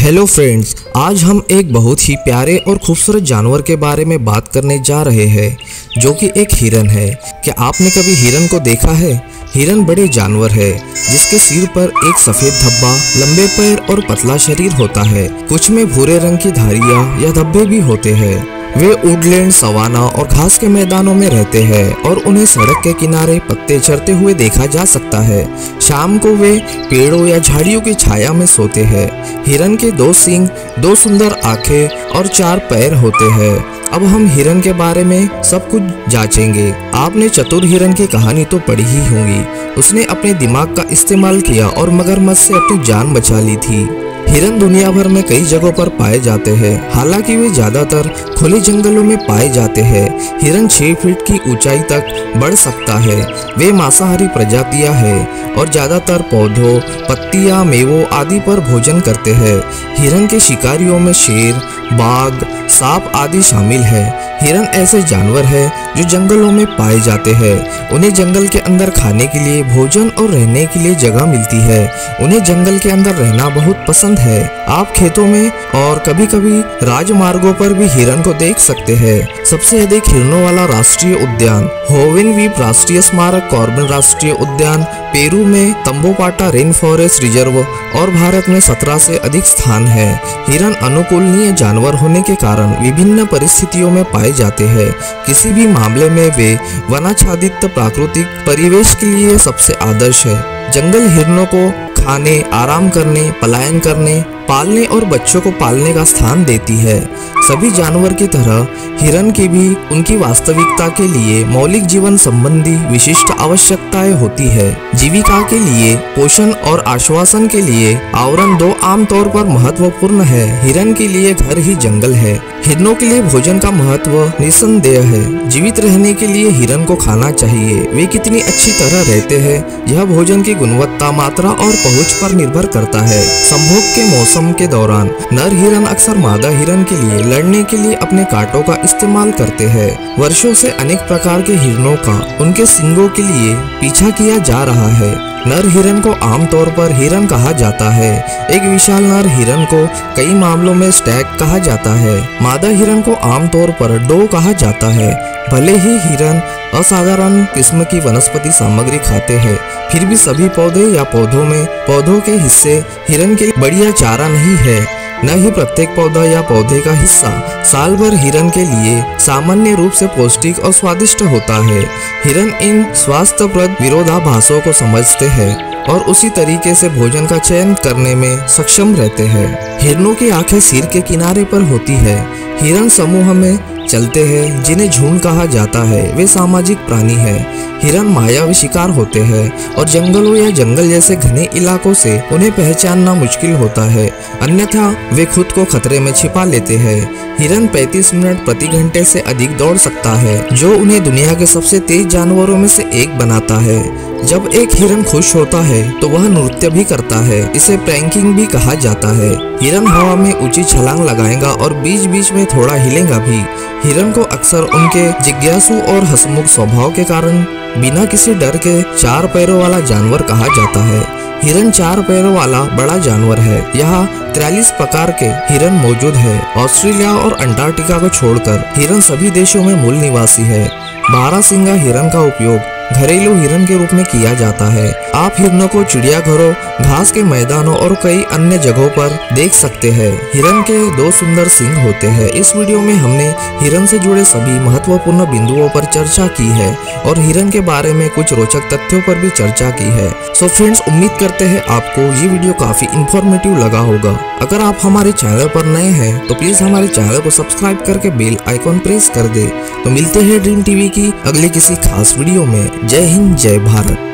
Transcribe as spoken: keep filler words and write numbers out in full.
Hello friends, आज हम एक बहुत ही प्यारे और खूबसूरत जानवर के बारे में बात करने जा रहे हैं जो कि एक हिरन है। क्या आपने कभी हिरन को देखा है? हिरन बड़े जानवर है जिसके सिर पर एक सफेद धब्बा, लंबे पैर और पतला शरीर होता है। कुछ में भूरे रंग की धारियां या धब्बे भी होते हैं। वे वुडलैंड, सवाना और घास के मैदानों में रहते हैं और उन्हें सड़क के किनारे पत्ते चरते हुए देखा जा सकता है। शाम को वे पेड़ों या झाड़ियों की छाया में सोते हैं। हिरन के दो सींग, दो सुंदर आंखें और चार पैर होते हैं। अब हम हिरन के बारे में सब कुछ जांचेंगे। आपने चतुर हिरन की कहानी तो पढ़ी ही होगी। उसने अपने दिमाग का इस्तेमाल किया और मगरमच्छ से अपनी जान बचा ली थी। हिरन दुनिया भर में कई जगहों पर पाए जाते हैं, हालांकि वे ज्यादातर खुले जंगलों में पाए जाते हैं। हिरन छह फीट की ऊंचाई तक बढ़ सकता है। वे मांसाहारी प्रजातियां हैं और ज्यादातर पौधों, पत्तियां, मेवों आदि पर भोजन करते हैं। हिरन के शिकारियों में शेर, बाघ, सांप आदि शामिल है। हिरन ऐसे जानवर है जो जंगलों में पाए जाते हैं। उन्हें जंगल के अंदर खाने के लिए भोजन और रहने के लिए जगह मिलती है। उन्हें जंगल के अंदर रहना बहुत पसंद है। आप खेतों में और कभी कभी राजमार्गों पर भी हिरन को देख सकते हैं। सबसे अधिक हिरनों वाला राष्ट्रीय उद्यान होवेन द्वीप राष्ट्रीय स्मारक, कॉर्बन राष्ट्रीय उद्यान, पेरू में तंबोपाटा रेन फॉरेस्ट रिजर्व और भारत में सत्रह से अधिक स्थान है। हिरन अनुकूलनीय जानवर होने के कारण विभिन्न परिस्थितियों में पाए जाते हैं। किसी भी मामले में वे वनाच्छादित प्राकृतिक परिवेश के लिए सबसे आदर्श है। जंगल हिरनों को खाने, आराम करने, पलायन करने, पालने और बच्चों को पालने का स्थान देती है। सभी जानवर की तरह हिरन की भी उनकी वास्तविकता के लिए मौलिक जीवन संबंधी विशिष्ट आवश्यकताएं होती है। जीविका के लिए, पोषण और आश्वासन के लिए आवरण दो आमतौर पर महत्वपूर्ण है। हिरन के लिए घर ही जंगल है। हिरनों के लिए भोजन का महत्व निसंदेह है। जीवित रहने के लिए हिरन को खाना चाहिए। वे कितनी अच्छी तरह रहते हैं यह भोजन की गुणवत्ता, मात्रा और पहुंच पर निर्भर करता है। संभोग के मौसम के दौरान नर हिरन अक्सर मादा हिरन के लिए लड़ने के लिए अपने कांटों का इस्तेमाल करते हैं। वर्षों से अनेक प्रकार के हिरनों का उनके सींगों के लिए पीछा किया जा रहा है। नर हिरन को आमतौर पर हिरन कहा जाता है। एक विशाल नर हिरन को कई मामलों में स्टैग कहा जाता है। मादा हिरन को आमतौर पर डो कहा जाता है। भले ही हिरन असाधारण किस्म की वनस्पति सामग्री खाते हैं, फिर भी सभी पौधे या पौधों में पौधों के हिस्से हिरन के लिए बढ़िया चारा नहीं है। न ही प्रत्येक पौधा या पौधे का हिस्सा साल भर हिरन के लिए सामान्य रूप से पौष्टिक और स्वादिष्ट होता है। हिरन इन स्वास्थ्यप्रद विरोधाभासों को समझते हैं और उसी तरीके से भोजन का चयन करने में सक्षम रहते हैं। हिरनों की आंखें सिर के किनारे पर होती है। हिरन समूह में चलते हैं जिन्हें झुंड कहा जाता है। वे सामाजिक प्राणी हैं। हिरन मायावी शिकार होते हैं और जंगलों या जंगल जैसे घने इलाकों से उन्हें पहचानना मुश्किल होता है, अन्यथा वे खुद को खतरे में छिपा लेते हैं। हिरन पैंतीस मिनट प्रति घंटे से अधिक दौड़ सकता है, जो उन्हें दुनिया के सबसे तेज जानवरों में से एक बनाता है। जब एक हिरन खुश होता है तो वह नृत्य भी करता है। इसे प्रैंकिंग भी कहा जाता है। हिरन हवा में ऊंची छलांग लगाएगा और बीच बीच में थोड़ा हिलेगा भी। हिरन को अक्सर उनके जिज्ञासु और हंसमुख स्वभाव के कारण बिना किसी डर के चार पैरों वाला जानवर कहा जाता है। हिरन चार पैरों वाला बड़ा जानवर है। यहाँ तिरालीस प्रकार के हिरन मौजूद है। ऑस्ट्रेलिया और अंटार्कटिका को छोड़कर हिरन सभी देशों में मूल निवासी है। बारह सींगा हिरन का उपयोग घरेलू हिरन के रूप में किया जाता है। आप हिरनों को चिड़ियाघरों, घास के मैदानों और कई अन्य जगहों पर देख सकते हैं। हिरन के दो सुंदर सींग होते हैं। इस वीडियो में हमने हिरन से जुड़े सभी महत्वपूर्ण बिंदुओं पर चर्चा की है और हिरन के बारे में कुछ रोचक तथ्यों पर भी चर्चा की है। सो फ्रेंड्स, उम्मीद करते हैं आपको ये वीडियो काफी इंफॉर्मेटिव लगा होगा। अगर आप हमारे चैनल पर नए हैं तो प्लीज हमारे चैनल को सब्सक्राइब करके बेल आइकॉन प्रेस कर दे। तो मिलते हैं ड्रीम टीवी की अगले किसी खास वीडियो में। जय हिंद, जय भारत।